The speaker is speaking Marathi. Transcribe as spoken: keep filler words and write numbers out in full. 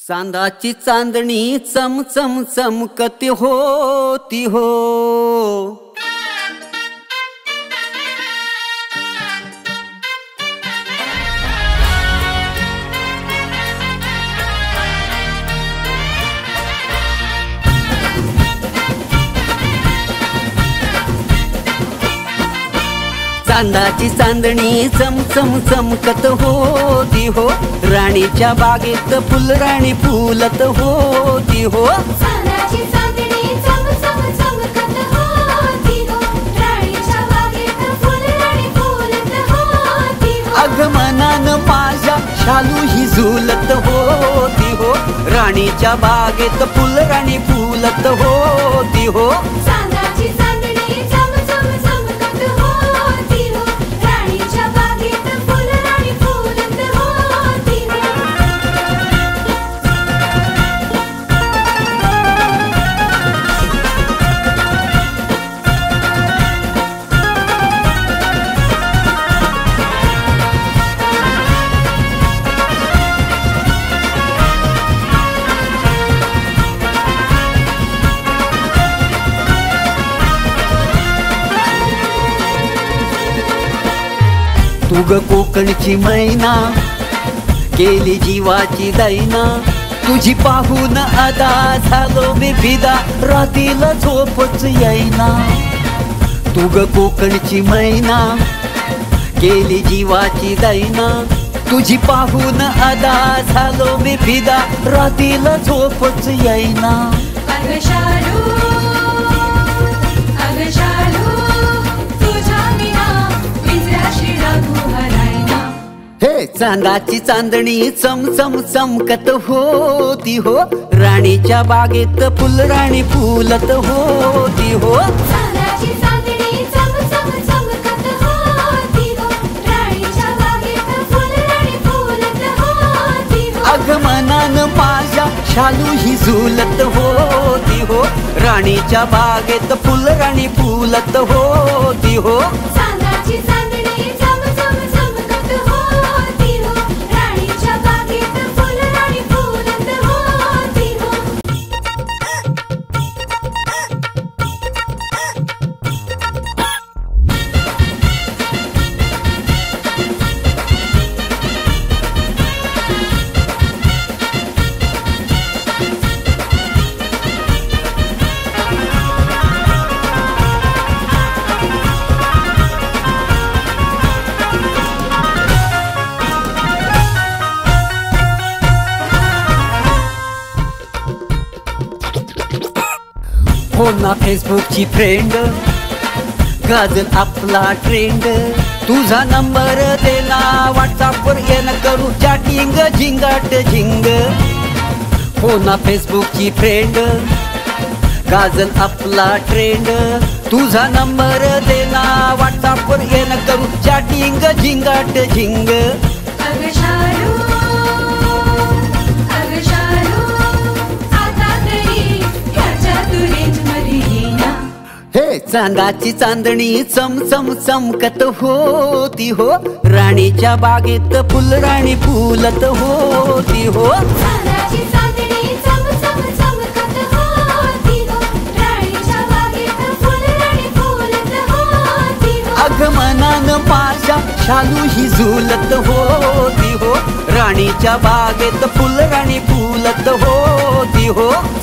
चांदाची चांदणी चम चम चमकती होती हो। चांदाची चांदणी चम चम चमकत होती हो। राणीच्या बागेत फुलराणी फुलत होती हो। चांदाची चांदणी चम चम चमकत होती हो। राणीच्या बागेत फुलराणी फुलत होती हो। आगमनान माझ्या शालू ही झुलत होती हो। राणीच्या बागेत फुलराणी फुलत होती हो। चांदाची चांदणी चम चम चमकत होती हो। राणीच्या बागेत फुलराणी फुलत होती हो। तू ग कोकणची मैना केली जीवाची दैना। तुझी पाहून अदा झालो मी फिदा रात्रीला झोपच येईना। तू ग कोकणची मैना केली जीवाची दैना। तुझी पाहून अदा झालो मी फिदा रात्रीला झोपच येईना। अगं शालू अगं शालू तुझ्या विना पिंजऱ्याशी लागू हरायना। हे चांदाची चांदणी चम चम चमकत होती हो। राणीच्या बागेत फुलराणी फुलत होती हो। चांदाची चांदणी चम चम चमकत होती हो। राणीच्या बागेत फुलराणी फुलत होती हो। आगमनान माझ्या शालू ही झुलत होती हो। राणीच्या बागेत फुलराणी फुलत होती हो। चांदाची चांदणी चम चम चमकत होती हो। राणीच्या बागेत फुलराणी फुलत होती हो। हो ना फेसबुकची फ्रेंड गाजल आपला ट्रेंड। तुझा नंबर देना व्हॉट्सअपवर येण करू चॅटिंग झिंगाट झिंग। हो ना फेसबुकची फ्रेंड गाजल आपला ट्रेंड। तुझा नंबर देना व्हॉट्सअपवर येण करू चॅटिंग झिंगाट झिंग। अगं शालू अगं शालू आता तरी ह्याच्या तू रेंजमध्ये येईना। हे चांदाची चांदणी चम चम चमकत होती हो। राणीच्या बागेत फुलराणी फुलत होती हो। चांदाची चांदणी चम चम चमकत होती हो। राणीच्या बागेत फुलराणी फुलत होती हो। आगमनान माझ्या शालू ही झुलत होती हो। राणीच्या बागेत फुलराणी फुलत होती हो।